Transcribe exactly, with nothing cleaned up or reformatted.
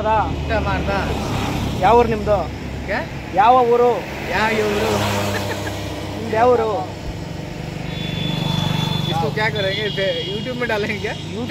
ಊಟ ಮಾಡ್ದ. ಯಾವ ಊರು ನಿಮ್ದು? क्या ಯಾವ ಊರು? ಯಾವ ಇವರು ನಿಮ್ದು ಯಾವ ಊರು? इसको क्या करेंगे यूट्यूब में डालेंगे क्या?